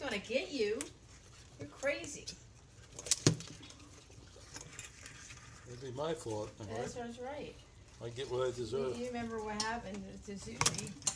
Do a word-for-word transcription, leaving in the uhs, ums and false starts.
gonna get you. You're crazy. It'd be my fault, all right? That's, that's right. I get what I You, deserve. you remember what happened to Susie?